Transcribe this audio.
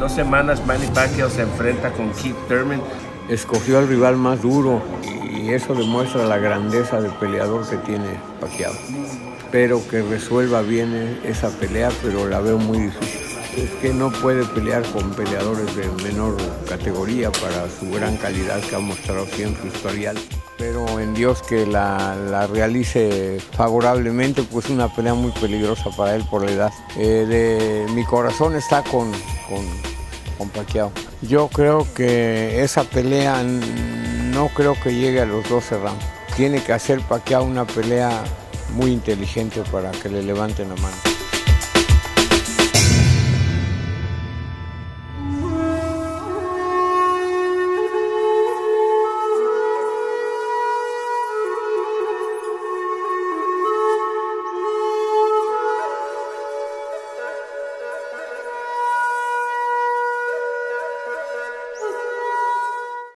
2 semanas Manny Pacquiao se enfrenta con Keith Thurman. Escogió al rival más duro y eso demuestra la grandeza del peleador que tiene Pacquiao. Espero que resuelva bien esa pelea, pero la veo muy difícil. Es que no puede pelear con peleadores de menor categoría para su gran calidad que ha mostrado siempre su historial. Pero en Dios que la realice favorablemente, pues una pelea muy peligrosa para él por la edad. Mi corazón está con Pacquiao. Yo creo que esa pelea no creo que llegue a los 12 rounds. Tiene que hacer Pacquiao una pelea muy inteligente para que le levanten la mano.